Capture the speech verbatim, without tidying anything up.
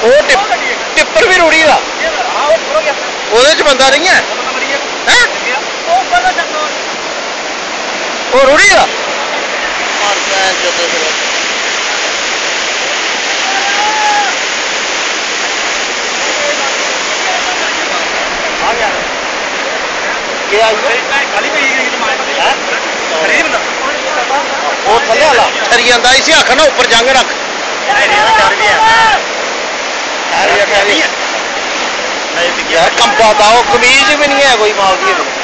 ਉਹ ਟਿੱਪਰ ਵੀ ਰੂੜੀ ਦਾ ਉਹਦੇ ਚ ਬੰਦਾ ਨਹੀਂ ਹੈ ਹੈ ਉਹ ਰੂੜੀ ਦਾ ਉਹ ਥੱਲੇ ਵਾਲਾ ਠਰੀ ਜਾਂਦਾ ਇਸੇ ਆਖ ਨਾ ਉੱਪਰ ਜੰਗ ਰੱਖ यार कंपा था वो कमीज भी नहीं है कोई माल की